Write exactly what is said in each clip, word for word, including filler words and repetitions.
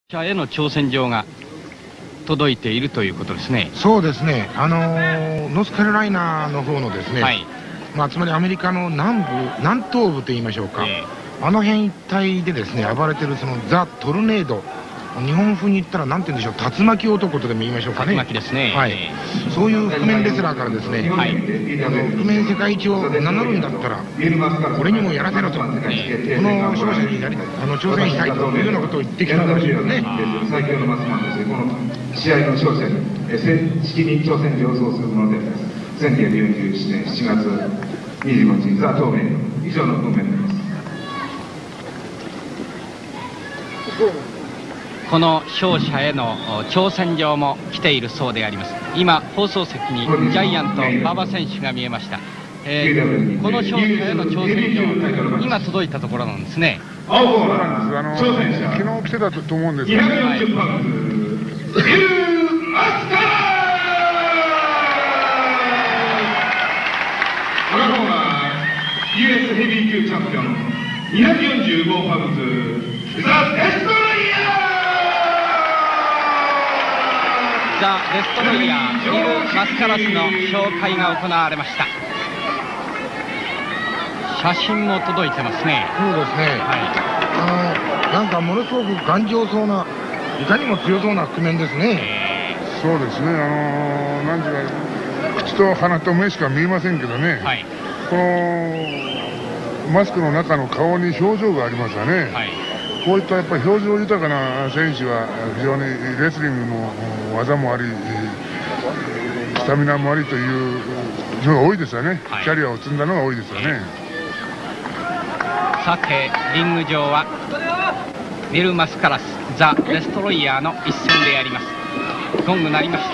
者への挑戦状が届いているということですね。 そうですね、あのー、ノースカロライナの方のですね、はい、まあ、つまりアメリカの南部、南東部といいましょうか、えー、あの辺一帯でですね暴れてるそのザ・トルネード、日本風に言ったらなんて言うんでしょう、竜巻男とでも言いましょうかね。 竜巻ですね。 はい、そういう覆面レスラーからですね、はい、あの覆面世界一を名乗るんだったら俺にもやらせろと、えー、この勝者になりあの挑戦したいというようなことを言ってきたらしいですね。 最強のマスマンとしてこの試合の勝者に正式に挑戦状を送するものであります。せんきゅうひゃくよんじゅうななねんしちがつにじゅうごにちザ・トーメン以上の文面になります。 この勝者への挑戦状も来ているそうであります。今放送席にジャイアント馬場選手が見えました。えー、この勝者への挑戦状今届いたところなんですね。 そうなんです。あの昨日来てたと思うんですけど、はい、 この方は ユーエス ヘビー級チャンピオンにひゃくよんじゅうごパウンズザ・デストロイヤーザ・デストロイヤービル・マスカラスの紹介が行われました。写真も届いてますね。 そうですね、はい、あのなんかものすごく頑丈そうな、いかにも強そうな覆面ですね。 えー、そうですね、あのー、なんていうか口と鼻と目しか見えませんけどね、はい、このマスクの中の顔に表情がありますよね、はい、こういったやっぱり表情豊かな選手は非常にレスリングも技もありスタミナもありというのが多いですよね、はい、キャリアを積んだのが多いですよね。 さてリング上はビル・マスカラスザ・デストロイヤーの一戦であります。ゴング鳴りました。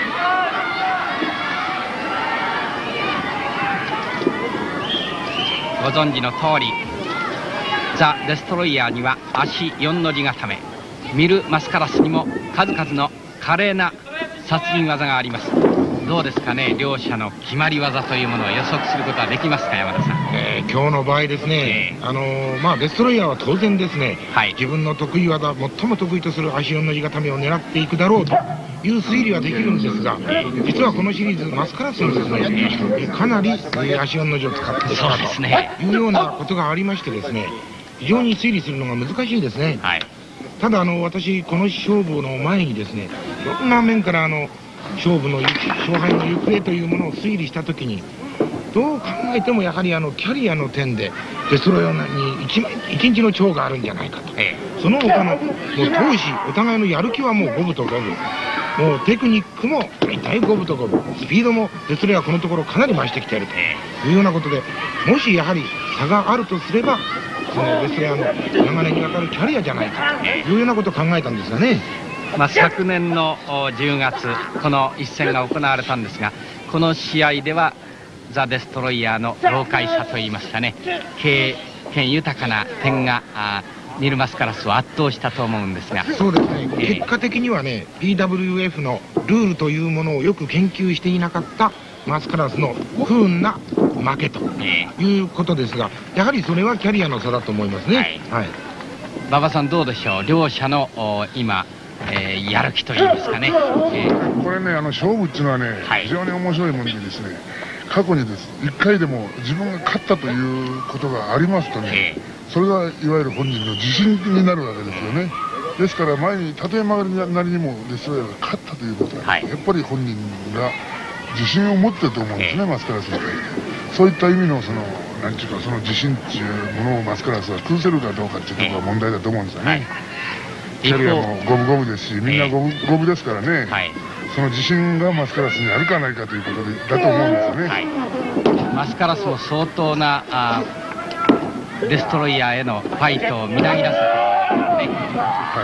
ご存知の通りザ・デストロイヤーには足よんの字固め、ミル・マスカラスにも数々の華麗な殺人技があります。どうですかね、両者の決まり技というものを予測することはできますか、山田さん。 えー、今日の場合ですね、えー、あのー、まあデストロイヤーは当然ですね、はい、自分の得意技、最も得意とする足よんの字固めを狙っていくだろうという推理はできるんですが、実はこのシリーズマスカラスもですね、かなり足よんの字を使ってきたというようなことがありましてですね、非常に推理するのが難しいですね。はい、ただあの私この勝負の前にですね、いろんな面からあの勝負の勝敗の行方というものを推理したときに、どう考えてもやはりあのキャリアの点でデストロイヤーに一一日の長があるんじゃないかと、ええ、その他のもう闘志、お互いのやる気はもう五分と五分、もうテクニックも大体五分と五分、スピードもデストロイヤーこのところかなり増してきているというようなことで、もしやはり差があるとすればそのデストロイヤーの長年にわたるキャリアじゃないかというようなことを考えたんですがね。 まあ、昨年のじゅうがつこの一戦が行われたんですが、この試合ではザ・デストロイヤーの老快さといいますかね、経験豊かな点がミル・マスカラスを圧倒したと思うんですが、 そうですね、えー、結果的にはね ピーダブリューエフ のルールというものをよく研究していなかったマスカラスの不運な負けということですが、やはりそれはキャリアの差だと思いますね。はい、 馬場さんどうでしょう、両者の今えー、やる気といいますかね、えー、 これね、あの勝負っていうのはね、はい、非常に面白いものでですね、過去にですいっかいでも自分が勝ったということがありますとね、えー、それがいわゆる本人の自信になるわけですよね。ですから前に例え曲がりなりにもデストロイヤーが勝ったということは、はい、やっぱり本人が自信を持ってると思うんですね、えー、マスカラスに対して。そういった意味のそのなんていうか、その自信っていうものをマスカラスは崩せるかどうかっていうところが問題だと思うんですよね。はい、キャリアも五分五分ですし、みんな五分五分ですからね、はい、その自信がマスカラスにあるかないかということでだと思うんですよね。はい、 マスカラスも相当なあデストロイヤーへのファイトをみなぎらせている、ね、はい、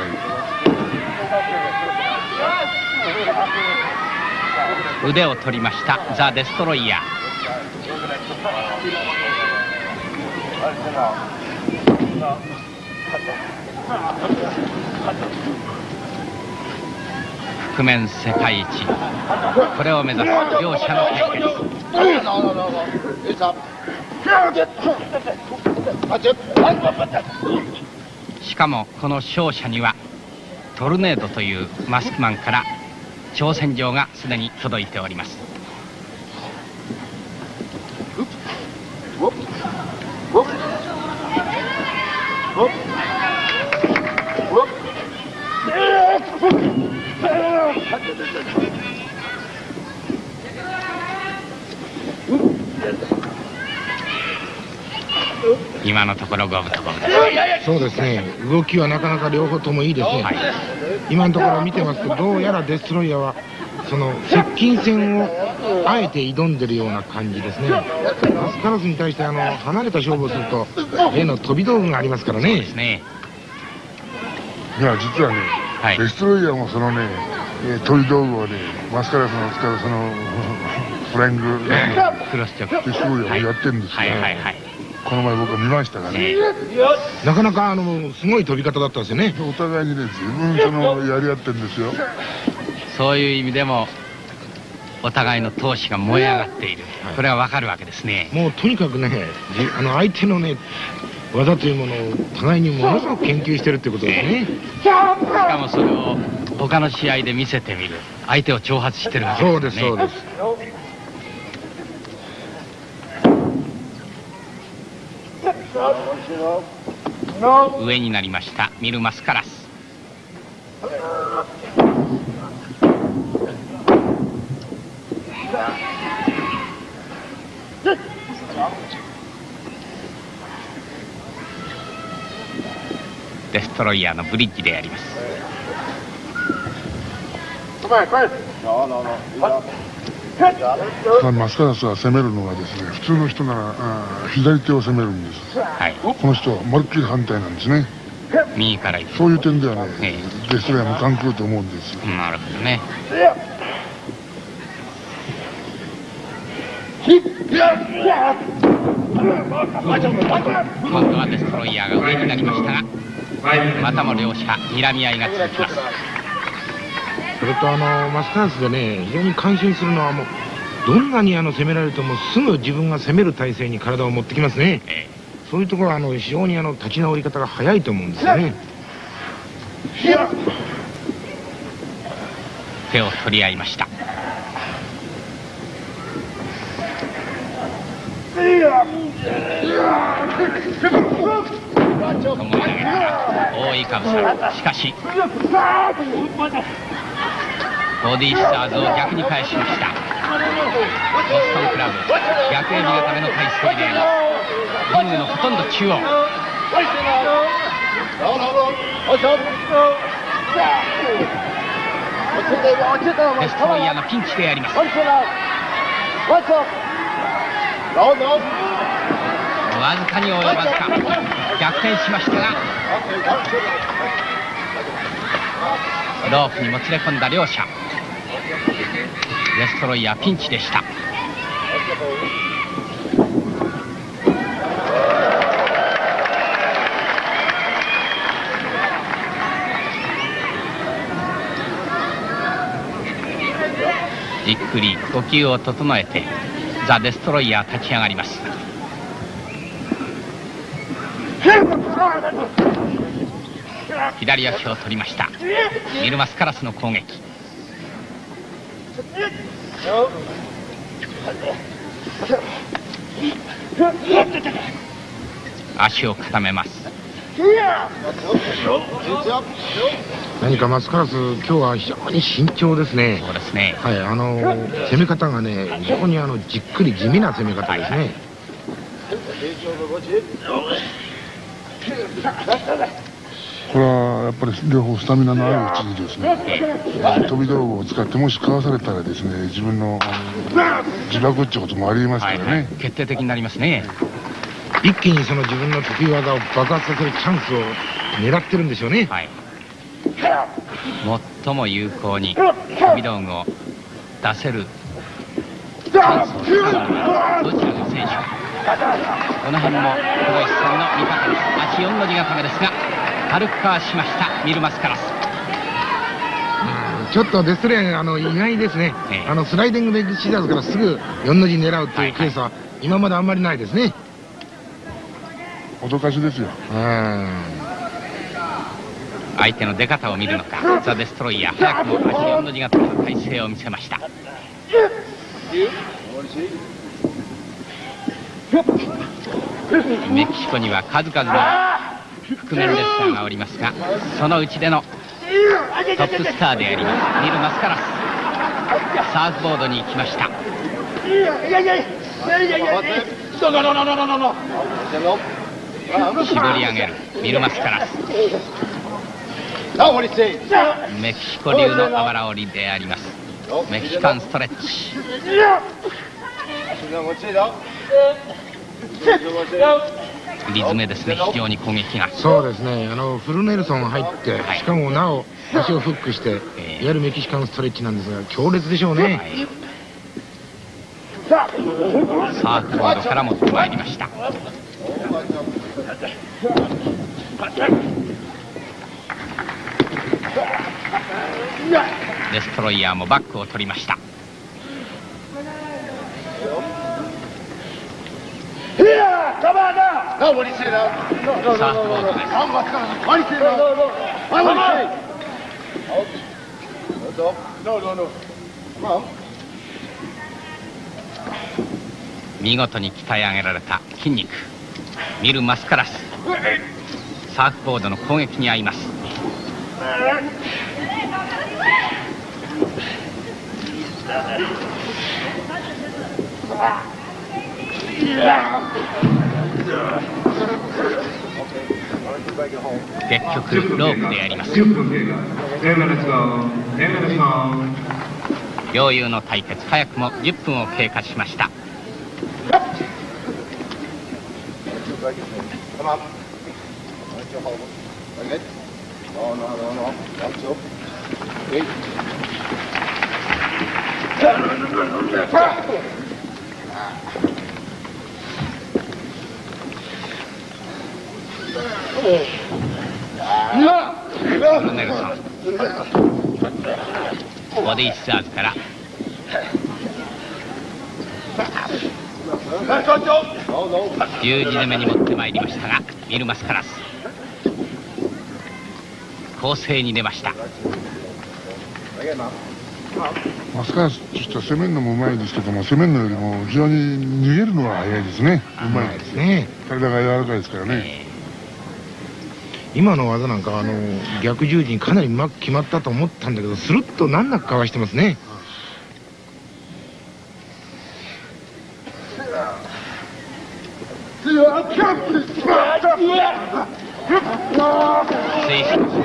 腕を取りましたザ・デストロイヤー。覆面世界一、これを目指す両者の対決。しかもこの勝者にはトルネードというマスクマンから挑戦状がすでに届いております。今のところ五分と五分です。 そうですね、動きはなかなか両方ともいいですね、はい、今のところ見てますとどうやらデストロイヤーはその接近戦をあえて挑んでるような感じですね。マスカラスに対してあの離れた勝負をすると例の飛び道具がありますからね。そうですね。 いや実はね、はい、デストロイヤーもそのね飛び道具をねマスカラスの使うそのフライングクロスチョップデストロイヤーをやってるんですよね。はいはいはい、この前僕は見ましたからね、 なかなかあのすごい飛び方だったんですよね。 お互いにね十分そのやり合ってるんですよ。 そういう意味でもお互いの闘志が燃え上がっている、はい、これはわかるわけですね。 もうとにかくねあの相手のね技というものを互いにものすごく研究してるってことですね。 しかもそれを他の試合で見せてみる、相手を挑発してるわけですね。そうですそうです。上になりましたミル・マスカラス。デストロイヤーのブリッジであります。 マスカラスは攻めるのはですね、普通の人なら左手を攻めるんです、はい、この人はまるっきり反対なんですね。 右から行く。 そういう点ではね、ええ、デストロイヤーも関係と思うんですよ。 なるほどね。今度はデストロイヤーが上になりましたが、またも両者睨み合いが続きます。 それとあのマスカラスでね非常に感心するのはもうどんなにあの攻められてもすぐ自分が攻める体勢に体を持ってきますね、ええ、そういうところはあの非常にあの立ち直り方が早いと思うんですよね。 手を取り合いました。ともえ投げから大いかぶさ。しかしボディーシザーズを逆に返しました。ボストンクラブ逆エビ固めの体勢でリングのほとんど中央。デストロイヤーのピンチであります。わずかに及ばずか逆転しましたがロープにもつれ込んだ両者。デストロイヤーピンチでした。じっくり呼吸を整えてザ・デストロイヤー立ち上がります。左足を取りましたミル・マスカラスの攻撃。足を固めます。 何かマスカラス今日は非常に慎重ですね。 そうですね。 はい、あの攻め方がね非常にあのじっくり地味な攻め方ですね。はいはい、 これはやっぱり両方スタミナのあるうちにですね、飛び道具を使ってもしかわされたらですね自分の自爆ってこともありますからね、はいはい、 決定的になりますね。 一気にその自分の得意技を爆発させるチャンスを狙ってるんでしょうね。はい、 最も有効に飛び道具を出せるチャンスを使うのはどちらの選手か。この辺も黒石さんの見方です。足よんの字固めですが軽くかわしましたミル・マスカラス。 ちょっとデストロイヤーあの意外ですね、ええ、あのスライディングでシザーズからすぐよんの字狙うというケースは今まであんまりないですね。 脅かしですよ。うん相手の出方を見るのか。ザ・デストロイヤー、早くも足よんの字型の体勢を見せました。メキシコには数々の覆面レスラーがおりますが、そのうちでのトップスターでありますミル・マスカラス、サーフボードに行きました。絞り上げるミル・マスカラス、メキシコ流のあばら折りでありますメキシカンストレッチ。リズムですね、非常に攻撃が。 そうですね、あのフルネルソン入って、はい、しかもなお足をフックして、えー、いわゆるメキシカンストレッチなんですが、強烈でしょうね。はい、サーフボードから持ってまいりました。デストロイヤーもバックを取りました。サーフボードです。見事に鍛え上げられた筋肉、ミル・マスカラス、サーフボードの攻撃に遭います。結局ロープでやります。両雄の対決、早くもじゅっぷんを経過しました。フルネルソン、ボディスターズから十字攻めに持ってまいりましたが、ミル・マスカラス攻勢に出ました。 マスカラスとしては攻めるのもうまいですけども、攻めるのよりも非常に逃げるのは早いですね。うまいですね。体が柔らかいですからね。えー今の技なんかあの逆十字にかなりうまく決まったと思ったんだけど、スルッと難なくかわしてますね。 推進します。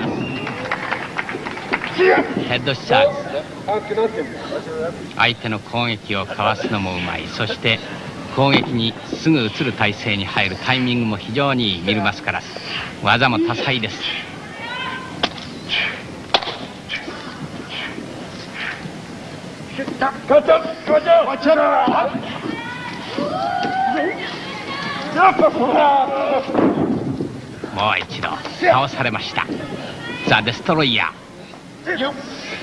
ヘッドシャーズ、相手の攻撃をかわすのもうまい。そして攻撃にすぐ移る体勢に入るタイミングも非常にいいミル・マスカラス。技も多彩です。もう一度倒されました。ザ・デストロイヤー。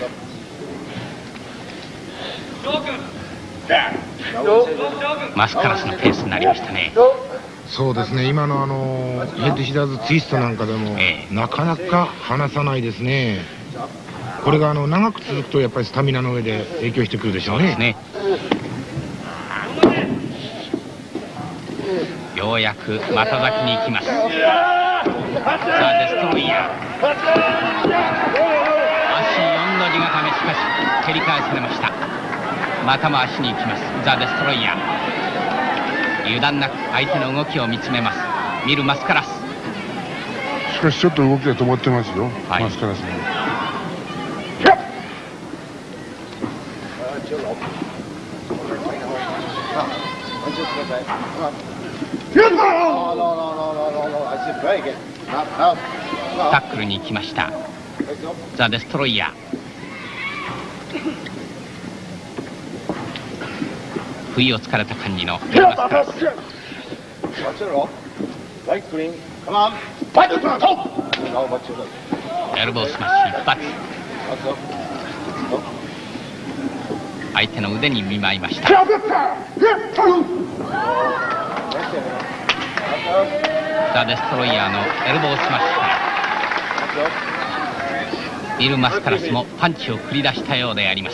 マスカラスのペースになりましたね。 そうですね、今のあのヘッドシダーズツイストなんかでも、ええ、なかなか離さないですね。これがあの長く続くとやっぱりスタミナの上で影響してくるでしょうね。そうですね。ようやく股咲きに行きます。さあデストロイヤー、足よんの字固め、しかし蹴り返されました。またも足に行きます。ザ・デストロイヤー、油断なく相手の動きを見つめますミル・マスカラス。 しかしちょっと動きが止まってますよ、はい、マスカラスも。 タックルに行きましたザ・デストロイヤー。不意をつかれた感じのミル・マスカラス。エルボースマッシュ一発。相手の腕に見舞いました。ザ・デストロイヤーのエルボースマッシュ。 ミルマスカラスもパンチを繰り出したようであります。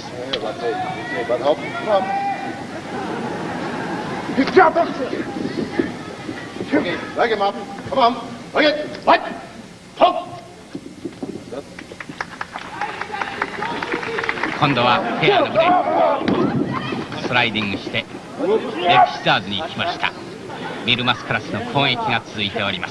今度はフェアの腕、スライディングしてレプシザーズに行きました。ミルマスカラスの攻撃が続いております。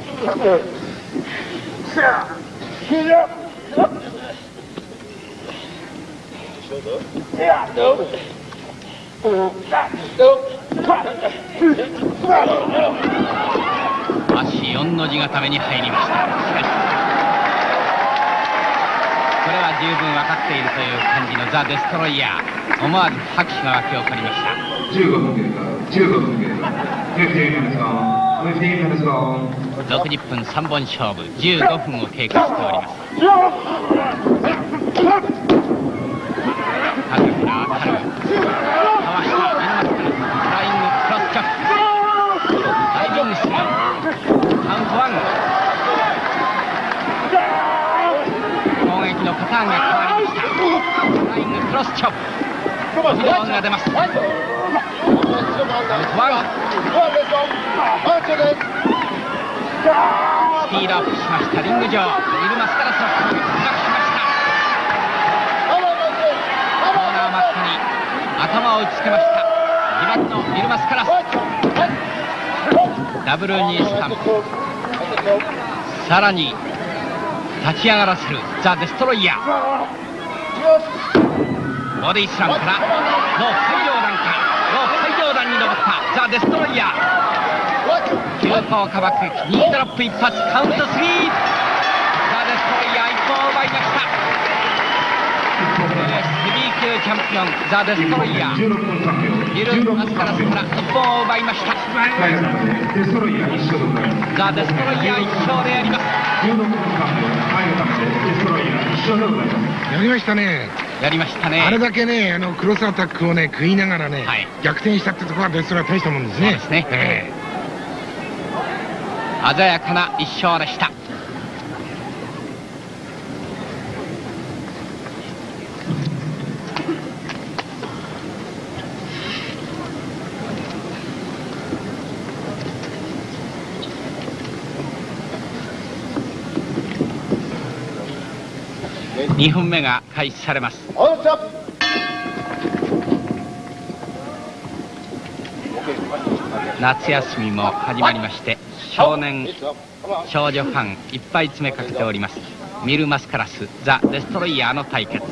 足よんの字固めに入りました。これは十分分かっているという感じのザ・デストロイヤー。思わず拍手が沸き起こりました。 じゅうごふん経過、じゅうごふん経過、じゅうごふん経過、 ろくじゅっぷんさんぼん勝負、じゅうごふんを経過しております。タグフラータルかわしたミルマスカラス、フライングクロスチョップ、ダイビングするカウントワン。攻撃のパターンが変わりました。フライングクロスチョップ、ミドオンが出ます。カウントワン。スピードアップしましたリング上。ミルマスカラスの攻撃をブロックしました。コーナーマットに頭を打ちつけました。自慢のミルマスカラス、ダブルニースタンプ、さらに立ち上がらせるザ・デストロイヤー。ボディスラムからロー最上段か、ロー最上段に登ったザ・デストロイヤー。急降下バックニードロップ一発、カウントスリー。ザ・デストロイヤーいっぽんを奪いました。ヘビー級チャンピオンザ・デストロイヤー、ミルマスカラスからいっぽんを奪いました。ザ・デストロイヤーいっ勝であります。 やりましたね。 やりましたね。 あれだけね、あのクロスアタックをね食いながらね、はい、逆転したってところはデストロイヤー大したもんですね。そうですね、えー、鮮やかな一勝でした。にほんめが開始されます。夏休みも始まりまして、少年少女ファンいっぱい詰めかけております。ミルマスカラスザ・デストロイヤーの対決。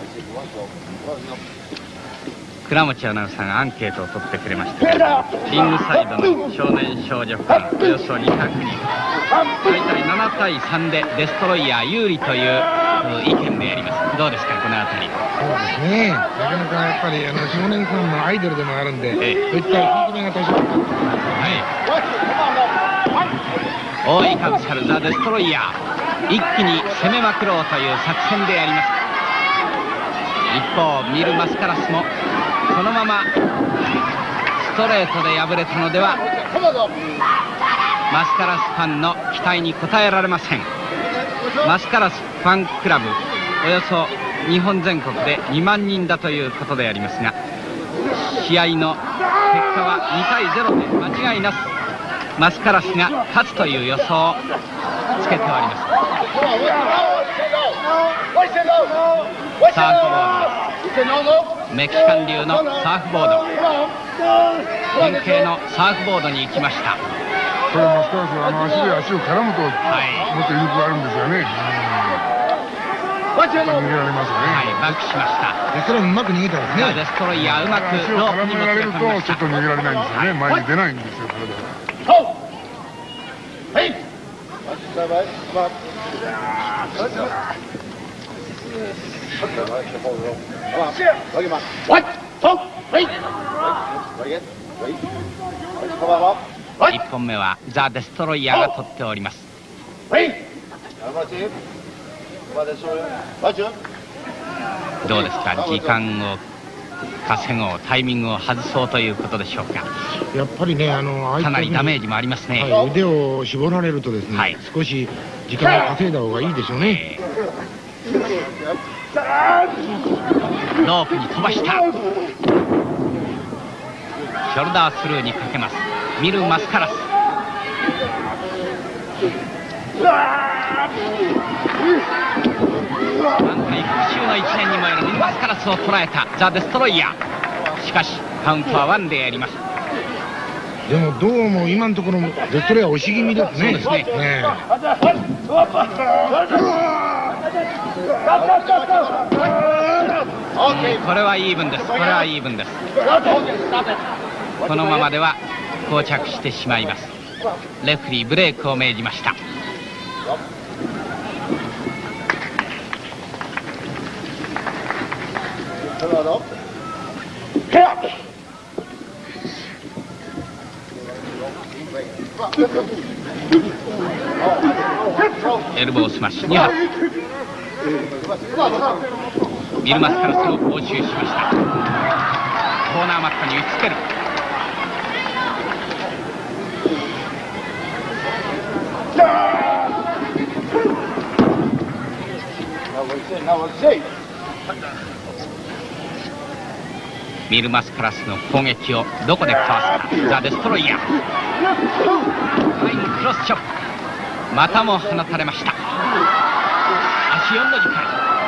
倉持アナウンサーがアンケートを取ってくれましたけど、リングサイドの少年少女ファンおよそにひゃくにん、大体ななたいさんでデストロイヤー有利という意見であります。どうですか、この辺り。 そうですね、なかなかやっぱりあの少年さんのアイドルでもあるんで、ええ、そういった引き目が多少、はい、 覆いかぶさるザ・デストロイヤー、一気に攻めまくろうという作戦であります。一方ミルマスカラスもこのままストレートで敗れたのではマスカラスファンの期待に応えられません。マスカラスファンクラブおよそ日本全国でにまんにんだということでありますが、試合の結果はにたいゼロで間違いなくマスカラスが勝つという予想をつけております。サーフボードです。メキシカン流のサーフボード、変形のサーフボードに行きました。 これマスカラスはあの足で足を絡むと、はい、もっと威力があるんですよね。逃げられますよね。 はい、バックしました。 デストロイヤーうまく逃げたんですね。 デストロイヤーうまく足を絡められるとちょっと逃げられないんですよね。前に出ないんですよ、体が。 いっぽんめはザ・デストロイヤーが取っております。どうですか、時間を稼ごう、タイミングを外そうということでしょうか。 やっぱりね、あのかなりダメージもありますね。 はい、腕を絞られるとですね、はい、少し時間を稼いだ方がいいでしょうね。 ロープに飛ばした。ショルダースルーにかけます。ミル・マスカラス。挽回復讐のいちねんに燃えるミル・マスカラスを捉えたザ・デストロイヤー。しかしカウントはワンでやります。 でもどうも今のところデストロイヤー押し気味ですね。 そうですね。 ねこれはイーブンです。これはイーブンです。このままでは膠着してしまいます。レフェリーブレークを命じました。エルボースマッシュに発。ミル・マスカラスを押収しました。コーナーマットに打ちつける。ミル・マスカラスの攻撃をどこでかわすか。ザ・デストロイヤー。フライングクロスチョップ。またも放たれました。足よんの字から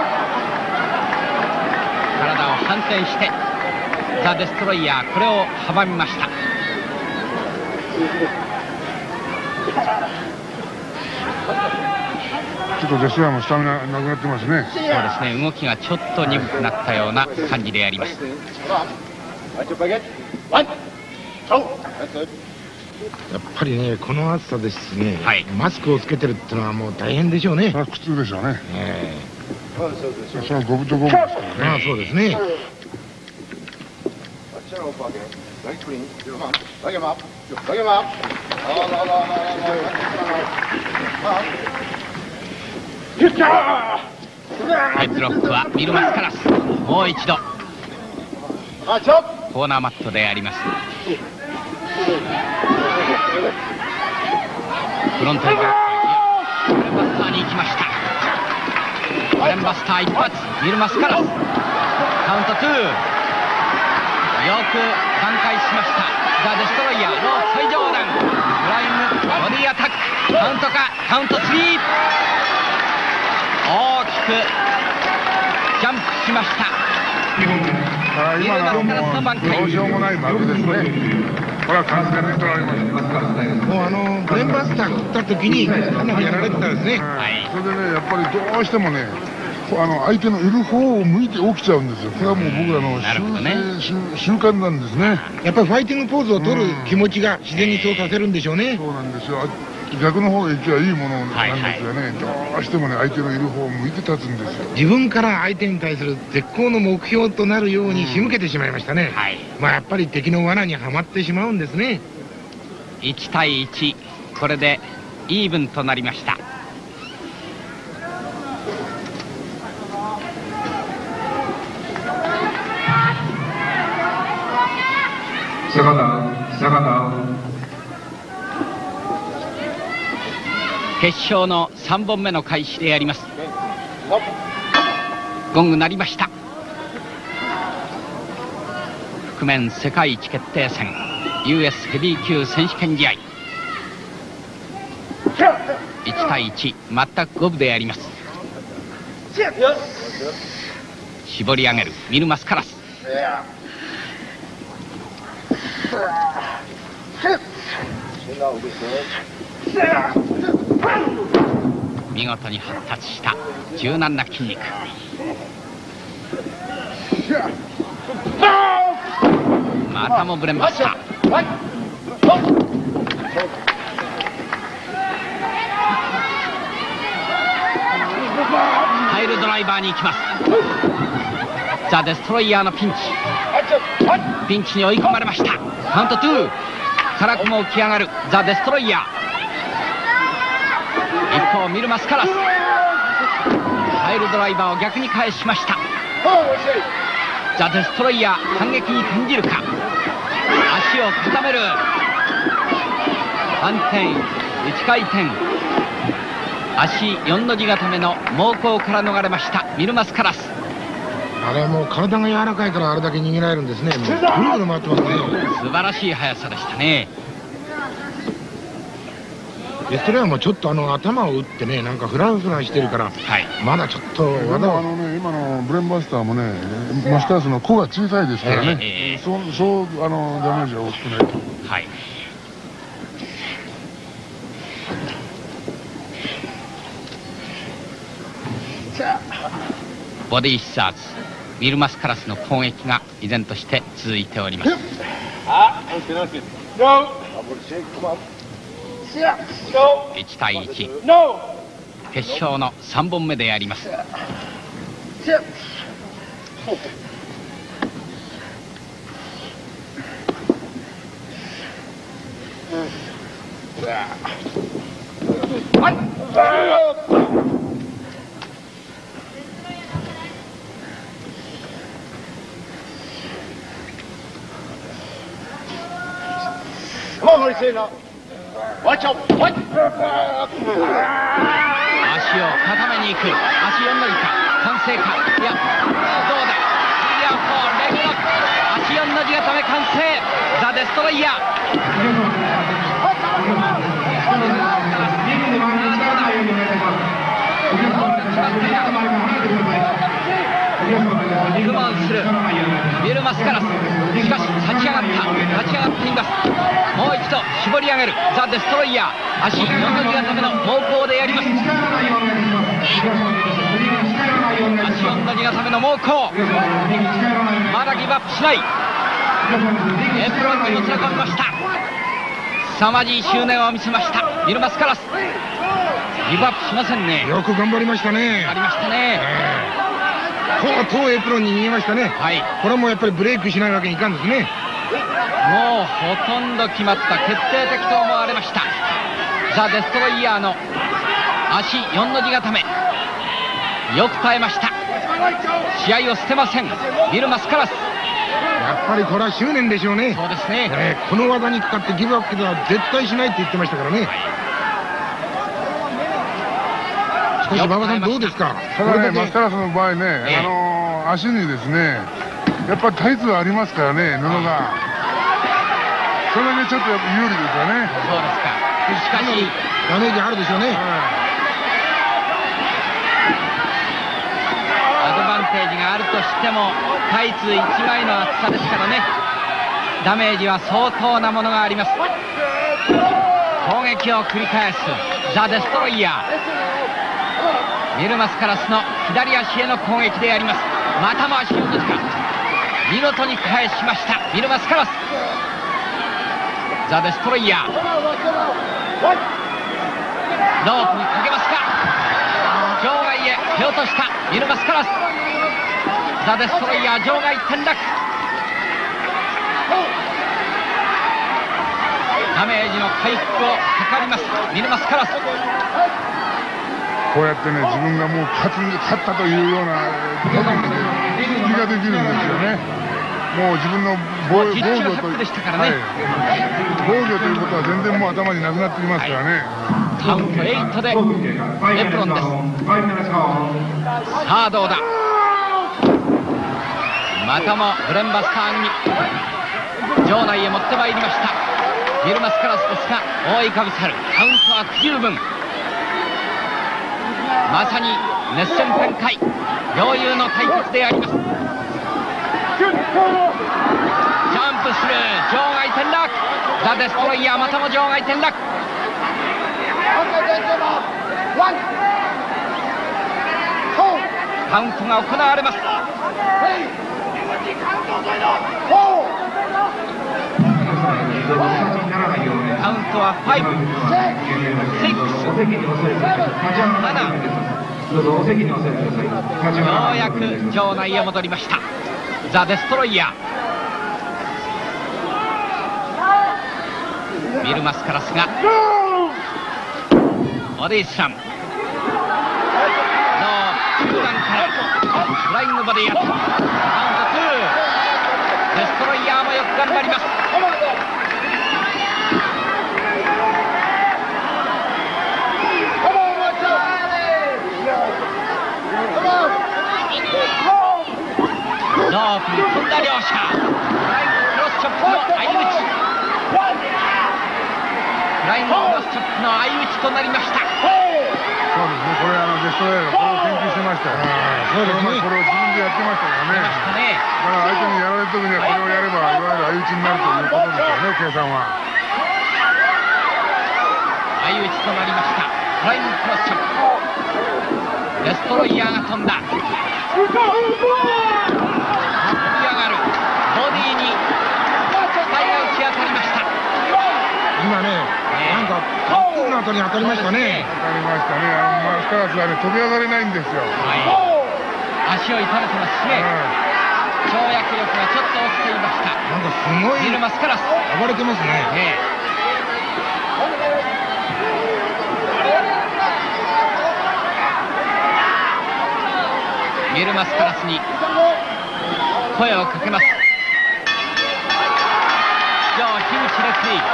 体を反転してザ・デストロイヤー、これを阻みました。 ちょっとデストロイヤーもスタミナなくなってますね。 そうですね、動きがちょっと鈍くなったような感じであります。 やっぱりね、この暑さですしね、 はい、 マスクをつけてるってのはもう大変でしょうね。 それは苦痛でしょうね。 ええ、それはゴムとゴムですからね。 ああ、そうですね。 ヘッドロックはミル・マスカラス。もう一度コーナーマットであります。フロントにブレンバスターに行きました。ブレンバスター一発。ミル・マスカラスカウントツー。よく挽回しましたザ・デストロイヤー。ロー最上段フライングボディアタック。カウントか。カウントスリー。大きくジャンプしました。 ああ、今のはもうどうしようもない負けですね。これは完全に取られました。 もうあのブレンバスター打った時にかなりやられてたですね。 はい、 それでね、やっぱりどうしてもね、あの相手のいる方を向いて起きちゃうんですよ。これはもう僕らの習慣、習慣なんですね。 やっぱりファイティングポーズを取る気持ちが自然にそうさせるんでしょうね。 そうなんですよ。逆の方へ行きゃいいものなんですよね。はいはい、どうしてもね、相手のいる方を向いて立つんですよ。 自分から相手に対する絶好の目標となるように仕向けてしまいましたね。 はい、 まあやっぱり敵の罠にはまってしまうんですね。 いちたいいち、これでイーブンとなりました。 セカンドアウト、セカンドアウト。 決勝のさんぼんめの開始であります。ゴング鳴りました。覆面世界一決定戦 ユーエス ヘビー級選手権試合。いちたいいち、全く五分であります。絞り上げるミル・マスカラス。見事に発達した柔軟な筋肉。またもブレンバスター。タイルドライバーに行きます。ザ・デストロイヤーのピンチ。ピンチに追い込まれました。カウントツー。辛くも起き上がるザ・デストロイヤー。一方ミル・マスカラス、タイルドライバーを逆に返しました。ザ・デストロイヤー、反撃に転じるか。足を固める。反転、いちかい転。 足よんの字固めの猛攻から逃れましたミルマスカラス。 あれはもう体が柔らかいからあれだけ逃げられるんですね。もうぐるぐる回ってますね。 素晴らしい速さでしたね。 デストロイヤーもちょっとあの頭を打ってね、なんかフランフランしてるから、はい、まだちょっと技を。 あのね、今のブレンバスターもね、マスターズの子が小さいですからね、えー、そうそうあのダメージは大きくないと。はい。 ボディシザーズ、ミルマスカラスの攻撃が依然として続いております。いちたいいち、決勝のさんぼんめであります。足を固めに行く。足よんの字か完成か。いや、どうだ。いや、これレグロック、足よんの字固め完成。ザ・デストロイヤー。苦悶するミルマスカラス。しかし立ち上がった立ち上がっています。もう一度絞り上げるザ・デストロイヤー。足よんの字固めの猛攻でやります。足よんの字固めの猛攻、まだギブアップしない。エプロンにもつれ込みました。凄まじい執念を見せましたミルマスカラス。ギブアップしませんね。 よく頑張りましたね。 ありましたね。 とうとうエプロンに逃げましたね。はい、これもやっぱりブレイクしないわけにいかんですね。 もうほとんど決まった決定的と思われましたザ・デストロイヤーの足よんの字固め。よく耐えました。試合を捨てませんミルマスカラス。 やっぱりこれは執念でしょうね。 そうですね、 えー、この技にかかってギブアップでは絶対しないって言ってましたからね。しかし馬場さんどうですか。 ただね、マスカラスの場合ね、えー、あのー、足にですねやっぱりタイツがありますからね、布が。それだけちょっとやっぱ有利ですよね。 そうですか。しかしダメージあるでしょうね。 アドバンテージがあるとしてもタイツいちまいの厚さですからね、ダメージは相当なものがあります。攻撃を繰り返すザ・デストロイヤー。ミルマスカラスの左足への攻撃であります。またも足をですか。見事に返しましたミルマスカラス。ザ・デストロイヤー、ロープにかけますか。場外へ蹴落としたミルマスカラス。ザ・デストロイヤー場外転落。ダメージの回復を図りますミルマスカラス。 こうやってね、自分がもう勝つ勝ったというような気ができるんですよね。もう自分の防御と、はい、防御ということは全然もう頭になくなってきますからね。 カウントエイトでエプロンです。さあどうだ。またもブレンバスター組場内へ持ってまいりましたミルマスカラスですが、覆いかぶさるカウントは不十分。まさに熱戦展開、両雄の対決であります。ジャンプする場外転落。ザ・デストロイヤーまたも場外転落。カウントが行われます。カウントはファイブ、シックス、なな。ようやく場内へ戻りましたザ・デストロイヤー。ミルマスカラスがボディスラムの中段からフライングボディアップ。カウントツー。デストロイヤーもよく頑張ります。 ロープに飛んだ両者、フライングクロスチョップの相打ち、フライングクロスチョップの相打ちとなりました。 そうですね、これあのデストロイヤーがこれを研究してましたよ。そうですね、これを自分でやってましたからね。だから相手にやられる時にはこれをやればいわゆる相打ちになるということですよね、計算は。 相打ちとなりました。フライングクロスチョップ、デストロイヤーが飛んだ、飛び上がるボディに体が打ち当たりました。 今ね、なんかタックルの後に当たりましたね。 当たりましたね。あのマスカラスはね、飛び上がれないんですよ。 はい、足を痛めてますね。跳躍力がちょっと落ちていました。 なんかすごいミルマスカラス暴れてますね。 ねミルマスカラスに声をかけます。以上、樋口レフリー、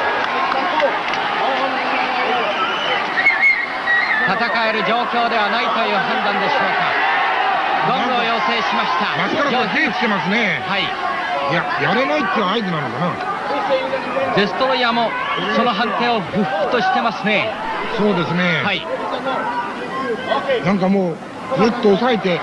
戦える状況ではないという判断でしょうか。ゴングを要請しました。 マスカラスは手つけますね。 はい、 いや、やれないっていう合図なのかな。 デストロイヤーもその判定を不服としてますね。 そうですね。 はい、 なんかもうぐっと抑えて、ええ、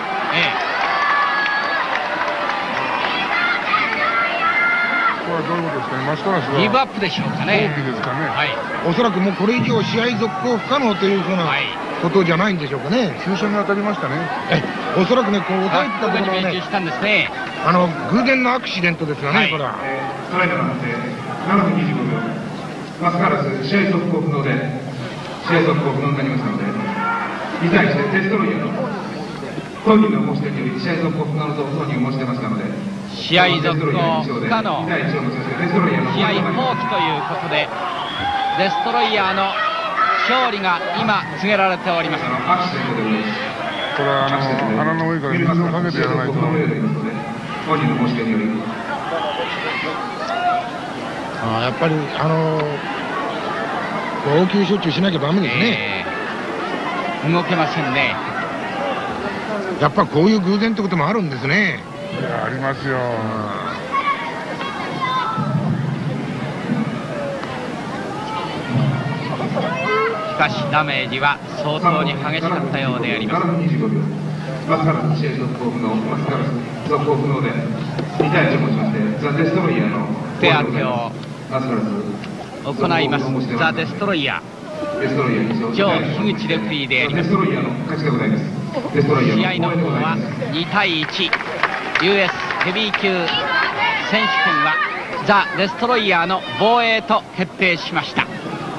これはどういうことですかね。マスカラスはギブアップでしょうかね。 放棄ですかね。 はい、 おそらくもうこれ以上試合続行不可能というふうなことじゃないんでしょうかね。 急所に当たりましたね。 えおそらくね、こう抑えてたところをね、 したんですね。 あの偶然のアクシデントですよね、はい、これは。 ストライクの判定ななふんにじゅうごびょう、マスカラス試合続行不能で試合続行不能になりましたので、に対してデストロイヤーの当人の申し出により試合続行不能と当人を申し出ましたので、 試合続行不可能、試合放棄ということでデストロイヤーの勝利が今告げられております。 これはあの鼻の上から水をかけてやらないと。 本人の申し出によりあやっぱりあの応急処置しなきゃダメですね、 えー、動けませんね。 やっぱこういう偶然ってこともあるんですね。 いやありますよ。 しかしダメージは相当に激しかったようであります。 マスカラス試合続行不能、マスカラス続行不能でに対いちをもちましてザ・デストロイヤーの手当てを行います。ザ・デストロイヤー、ジョー樋口レフェリーであります。試合の方はに対いち、 ユーエス ヘビー級選手権はザ・デストロイヤーの防衛と決定しました。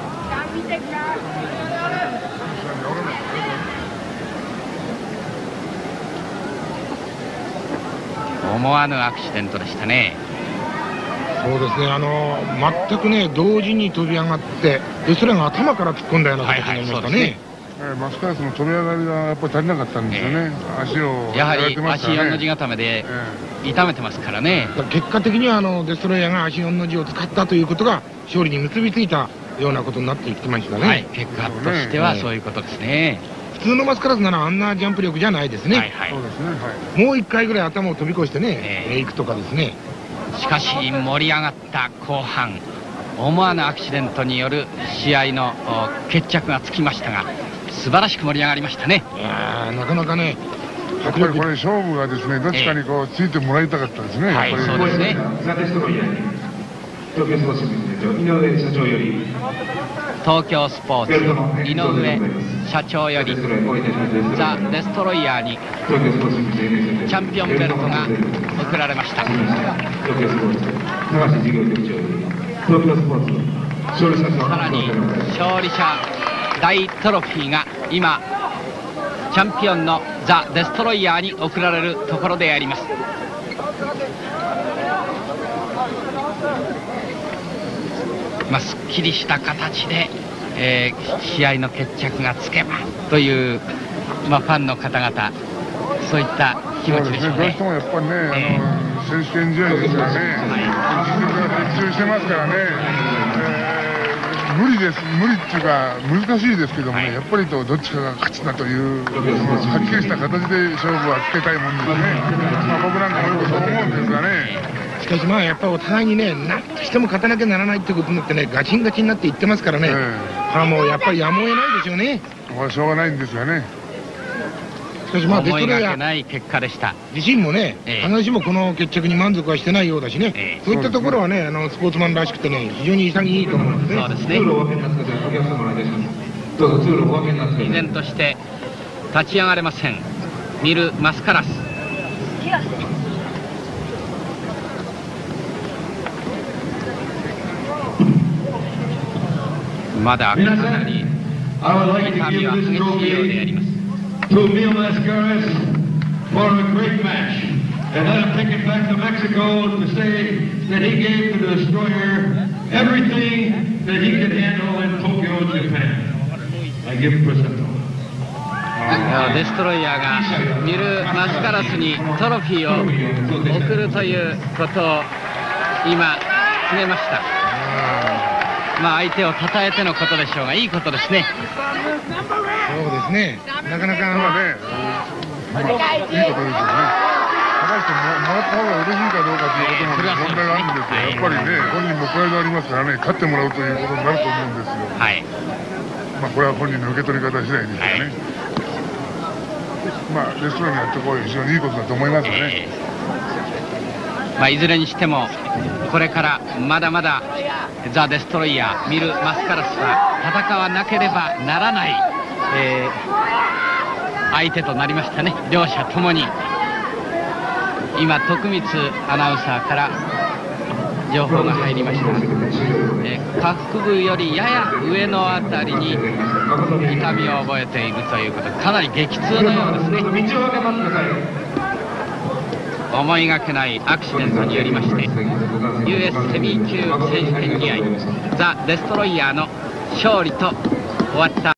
思わぬアクシデントでしたね。 そうですね、あの全くね同時に飛び上がってでそれが頭から突っ込んだような形になりましたね。 マスカラスの飛び上がりがやっぱり足りなかったんですよね、えー、足をやはり足よんの字固めで痛めてますからね、 えー、結果的にはあのデストロイヤーが足よんの字を使ったということが勝利に結びついたようなことになってきましたね、はい、 結果としてはそういうことですね。 普通のマスカラスならあんなジャンプ力じゃないですね。はいはい、そうですね、はい、もういっかいぐらい頭を飛び越してね、えー、行くとかですね。 しかし盛り上がった後半、思わぬアクシデントによる試合の決着がつきましたが素晴らしく盛り上がりましたね。 いやなかなかね、 やっぱりこれ勝負がですねどっちかにこうついてもらいたかったですね。 はい、そうですね。 東京スポーツ井上社長より東京スポーツ井上社長よりザ・デストロイヤーにチャンピオンベルトが贈られました。さらに勝利者大トロフィーが今チャンピオンのザ・デストロイヤーに贈られるところであります。まあ、すっきりした形で、えー、試合の決着がつけばという、まあ、ファンの方々そういった気持ちでしょうね。 どうしてもやっぱりね、えー、あの選手権試合ですからね、実力が的中してますからね、えー、 無理です、無理っていうか難しいですけどもね、はい、やっぱりとどっちかが勝ちだというはっきりした形で勝負はつけたいもんですね。まあ僕なんかもよくそう思うんですがね。 しかしまあやっぱりお互いにね、何としても勝たなきゃならないってことになってね、ガチンガチンになっていってますからね、えー、これはもうやっぱりやむを得ないですよね。 これはしょうがないんですよね。 しかしまあデストロイヤー思いがけない結果でした。 自身もね、えー、必ずしもこの決着に満足はしてないようだしね、えー、そういったところはね、あのスポーツマンらしくてね、非常に潔いと思うんですね。 そうですね。依然として立ち上がれません。ミル・マスカラス。まだかなり痛みは激しいようであります。 To Emil Mascaras for a great match, and let him take it back to Mexico to say that he gave the destroyer everything that he could handle in Tokyo, Japan. I give him present. デストロイヤーがミル・マスカラスにトロフィーを送るということを今決めました。まあ相手を称えてのことでしょうが、いいことですね。 そうですね。なかなかまあね、まあ、いいことですよね。高橋君ももらった方が嬉しいかどうかということも問題があるんですけど、やっぱりね、本人もプライドありますからね、勝ってもらうということになると思うんですよ。はい。まあこれは本人の受け取り方次第ですよね。はい、まあレストランのやってこういう非常にいいことだと思いますよね。えー、 まあいずれにしてもこれからまだまだザ・デストロイヤーミル・マスカラスは戦わなければならない、えー、相手となりましたね。両者ともに今徳光アナウンサーから情報が入りました。えー、下腹部よりやや上のあたりに痛みを覚えているということで、かなり激痛のようですね。思いがけないアクシデントによりまして ユーエス ヘビー級選手権試合ザ・デストロイヤーの勝利と終わった。